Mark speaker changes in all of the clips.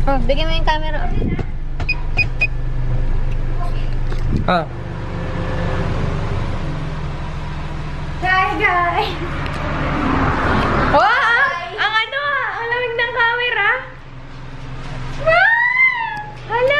Speaker 1: Oh, bigyan mo yung camera.
Speaker 2: Ah.
Speaker 1: Hi guys! Wow! Ang ano ah! Ang lamig ng camera! Hala!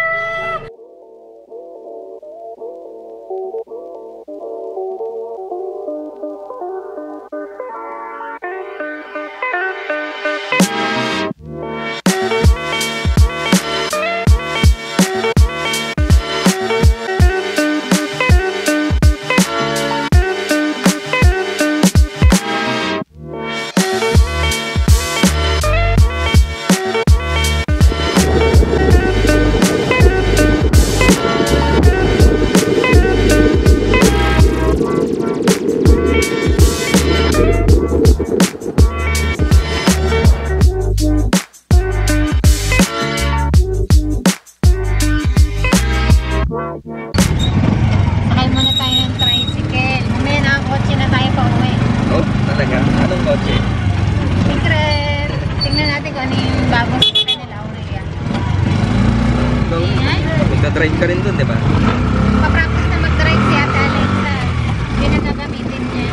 Speaker 2: Drive ka rin dun, di ba?
Speaker 1: Pa-practice na mag-drive si Ate Alexa. Yun ang gagamitin niya.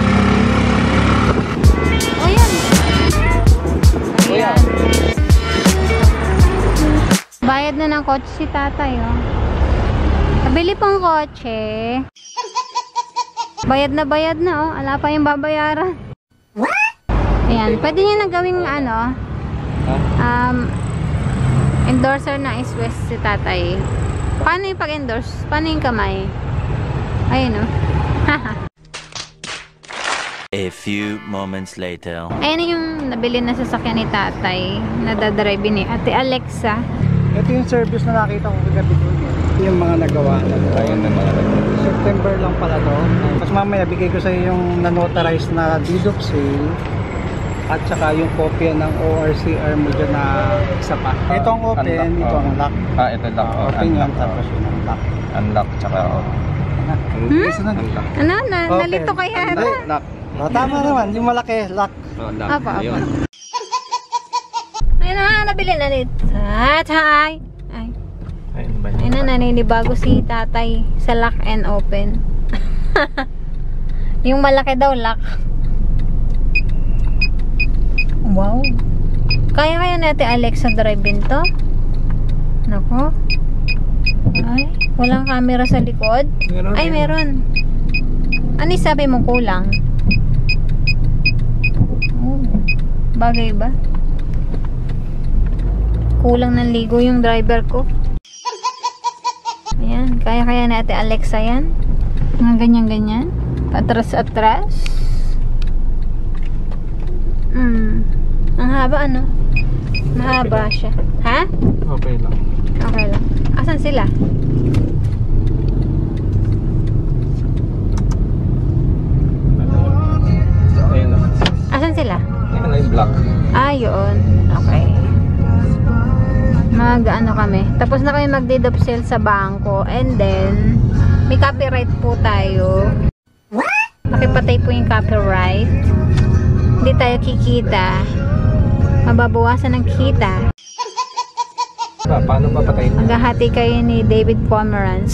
Speaker 1: O yan. Ayan. Bayad na ng kotse si tatay, oh. Nabili pong kotse. Bayad na, oh. Ala pa yung babayaran. Ayan. Pwede niya na gawing, ano, endorser na East-West si tatay. Paano yung pag-endorse? Paano yung kamay? Ayun, oh.
Speaker 3: A few moments later.
Speaker 1: Ayun yung nabili na sasakyan ni tatay. Nadadrive ni Ate Alexa.
Speaker 4: Ito yung service na nakita ko kagabi ko. Yung mga nagawa na.
Speaker 2: Ayun na mga
Speaker 4: September lang pala to. Tapos mamaya bigay ko sa iyo yung na-notarize na deed of sale. At saka yung kopya ng ORCR mo dyan na isa pa. Ito ang open, ito ang lock.
Speaker 2: Ah, ito lock.
Speaker 4: Open yan, tapos yun ang lock.
Speaker 2: Unlock, tsaka unlock.
Speaker 1: Ano? Nalito kaya ito?
Speaker 2: Lock.
Speaker 4: Tama naman, yung malaki, lock.
Speaker 2: Oh, lock.
Speaker 1: Apa. Ayun na, nabili na ni tatay. Ayun na, naninibago si tatay sa lock and open. Yung malaki daw, lock. Wow. Kaya natin Alexa drive-in to? Nako. Ay, walang camera sa likod? Ay, meron. Ano sabi mo kulang? Oh, bagay ba? Kulang ng ligo yung driver ko. Ayan, kaya natin Alexa yan. Mga ganyan-ganyan. Atras-atras. Ang haba, ano? Mahaba siya. Ha?
Speaker 2: Okay lang.
Speaker 1: Okay lang. Asan sila?
Speaker 2: Ayun na.
Speaker 1: Asan sila?
Speaker 2: Ayun na yung block.
Speaker 1: Ah, yun. Okay. Mag-ano kami. Tapos na kami mag-deed of sale sa bangko. And then, may copyright po tayo. Nakipatay po yung copyright. Hindi tayo kikita. Mababawasan ng kita.
Speaker 2: Paano ba patayin?
Speaker 1: Maghahati kayo ni David Pomeranz.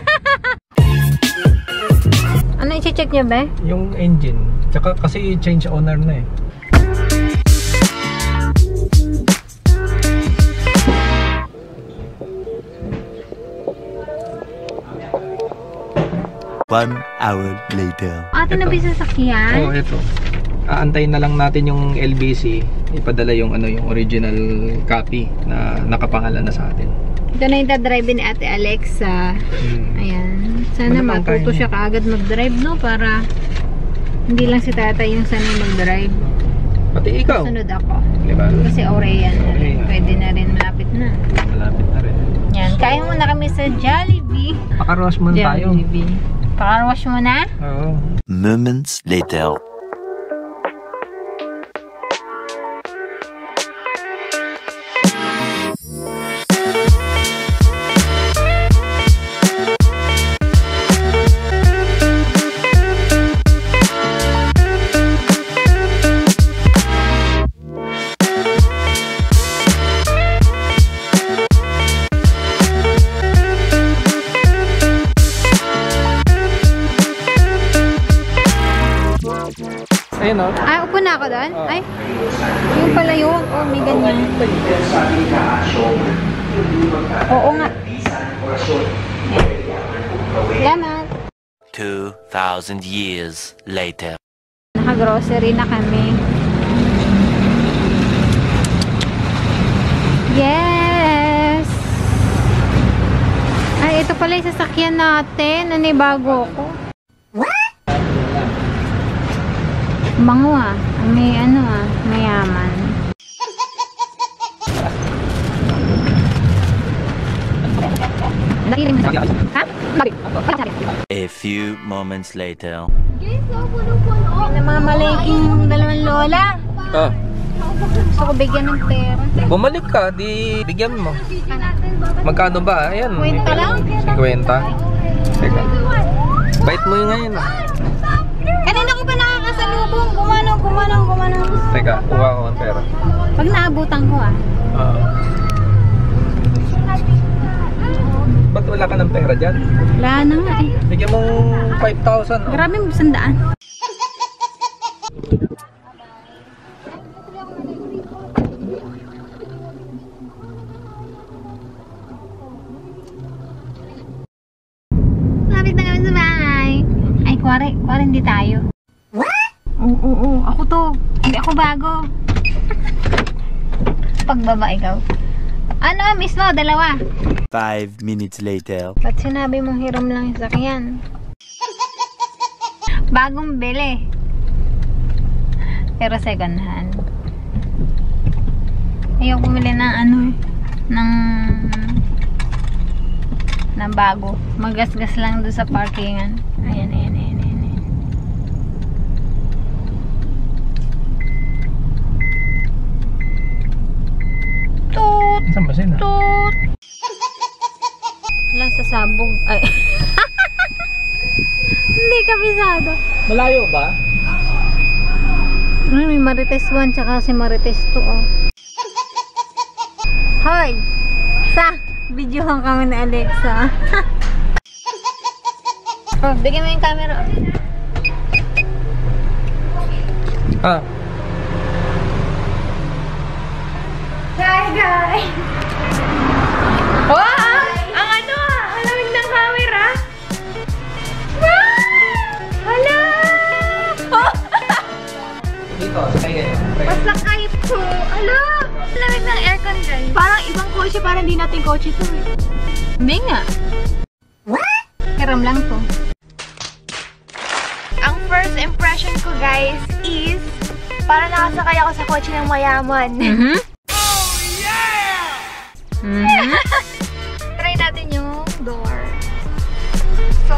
Speaker 1: Ano i-check nyo ba?
Speaker 2: Yung engine. Tsaka kasi change owner na eh.
Speaker 3: One hour later.
Speaker 1: Ate na ba yung sasakyan?
Speaker 2: Oo, ito. Aantayin na lang natin yung LBC. Ipadala yung ano, yung original copy na nakapangalan na sa atin.
Speaker 1: Ito na yung dadrive ni Ate Alexa. Ayan. Sana matuto siya kaagad mag-drive, no? Para hindi lang si tatay yung sanay mag-drive.
Speaker 2: Pati ikaw.
Speaker 1: Sunod ako.
Speaker 2: Diba?
Speaker 1: Kasi Aurean na rin.
Speaker 2: Aurean.
Speaker 1: Pwede na rin. Malapit na.
Speaker 2: Malapit na rin.
Speaker 1: Yan. Kain muna kami sa Jollibee.
Speaker 2: Pakaruas muna tayo.
Speaker 1: Jollibee. Pakarwash muna?
Speaker 2: Oo.
Speaker 3: Moments later.
Speaker 2: Ayun o.
Speaker 1: Ay, upo na ako doon?
Speaker 2: Oo.
Speaker 1: Ay, yung pala yun. Oh, may ganyan. Oo nga. Salamat.
Speaker 3: 2,000 years later.
Speaker 1: Naka-grocery na kami. Yes! Ay, ito pala yung sasakyan natin. Nanibago ko. Bango ah. May ano ah. Mayaman. Ha?
Speaker 3: A few moments later.
Speaker 1: Namamalaking dalawang lola.
Speaker 2: Oh.
Speaker 1: Gusto ko bigyan ng pera.
Speaker 2: Bumalik ka, di bigyan mo. Magkano ba? Ayan.
Speaker 1: 50 lang?
Speaker 2: 50. Teka. Bait mo yung ngayon ah.
Speaker 1: Kanina ko pa nakakasalubong. Gumanong.
Speaker 2: Teka, kuha ko ang pera.
Speaker 1: Pag naabutan ko ah.
Speaker 2: Ba't wala ka ng pera dyan?
Speaker 1: Wala na nga eh.
Speaker 2: Bigyan mo 5,000. Oh.
Speaker 1: Grabe, 100. Lapit na kami sa bahay. Ay, kuwari hindi tayo. Oo, ako to. Hindi ako bago. Pagbaba ikaw. Ano, miss mo? Dalawa.
Speaker 3: 5 minutes later.
Speaker 1: Ba't sinabi mong hiram lang yung sakyan? Bagong bili. Pero second hand. Ayaw bumili ng ano ng bago. Magasgas lang doon sa parkingan. Ayan. Toot!
Speaker 2: Saan ba sila?
Speaker 1: Toot! Wala sa sabog. Ay. Hindi kabisado.
Speaker 2: Malayo ba?
Speaker 1: May Marites 1 tsaka si Marites 2 oh. Hoy! Videohan kami ni Alexa. Oh, bigyan mo yung camera.
Speaker 2: Ah.
Speaker 1: Hi guys! Wow! Ang ano ah! Halamig ng camera! Wow! Hala! Oh!
Speaker 2: Dito, kaya.
Speaker 1: Masakay po! Hala! Halamig ng aircon guys.
Speaker 5: Parang ibang kotse, parang hindi natin kotse to eh.
Speaker 1: Hindi nga. What? Hiram lang to.
Speaker 5: Ang first impression ko guys is parang nakasakay ako sa kotse ng mayaman. Try natin yung door. So,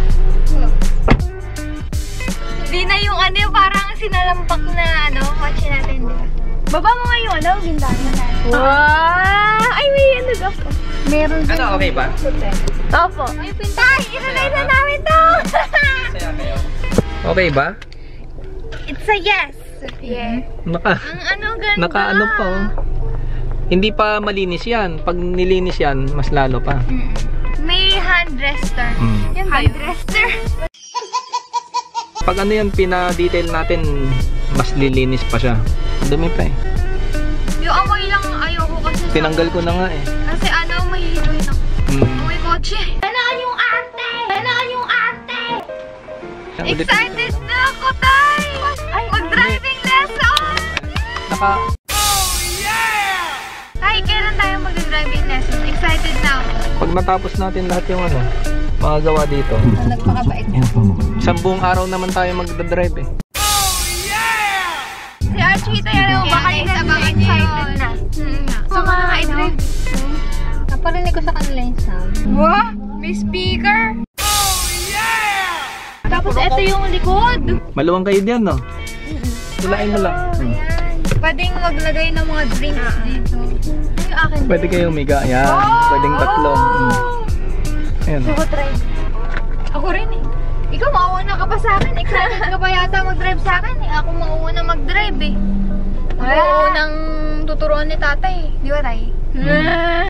Speaker 5: di na yung ano, parang sinalampak na ano, kotse natin, di ba? Baba mo nga yung ano, bintana natin. Wow! Ay, may ano ka po.
Speaker 1: Meron din.
Speaker 2: Ano, okay ba?
Speaker 5: Opo.
Speaker 1: Ay, pinta.
Speaker 5: Ay, ilalay na namin to!
Speaker 2: Saya kayo. Okay ba?
Speaker 5: It's a yes. Yeah.
Speaker 1: Ang ano ganda.
Speaker 2: Naka-ano pa oh. Hindi pa malinis yan. Pag nilinis yan, mas lalo pa.
Speaker 5: May hand rester. Yan ba
Speaker 1: Hand
Speaker 5: yun?
Speaker 1: rester.
Speaker 2: Pag ano yan, pina-detail natin, mas lilinis pa siya. Ang dumi pa eh.
Speaker 5: Yung amoy lang ayoko kasi.
Speaker 2: Tinanggal ko na nga eh.
Speaker 5: Kasi ano, mahihiluin ako.
Speaker 2: Hmm.
Speaker 5: Amoy kotse. Kailangan yung arte! Kailangan yung arte! Excited na ako, Tay! Mag-driving lesson!
Speaker 2: Naka...
Speaker 5: Tay, kailan tayo mag-driving lesson? Excited na ako.
Speaker 2: Pag natapos natin lahat yung ano, mga gawa dito.
Speaker 1: Nagpakabait.
Speaker 2: Isang buong araw naman tayo magdadrive eh.
Speaker 5: Si Archie, tayo na baka yung excited na. So, mga i-drive.
Speaker 1: Naparinig ko sa kanila yung sound.
Speaker 5: Wow! May speaker! Tapos ito yung likod.
Speaker 2: Maluwang kayo diyan no? Sulain mo lang.
Speaker 5: Pwedeng maglagay ng mga drinks dito. Yung akin.
Speaker 2: Pwede kayo umiga. Yan. Pwedeng tatlo. Ayan.
Speaker 5: Ako try. Ako rin eh. Ikaw mauuna ka pa sa akin. Excited ka pa yata mag-drive sa akin eh. Ako mauuna mag-drive eh. Ako unang tuturuan ni tatay. Di ba tay?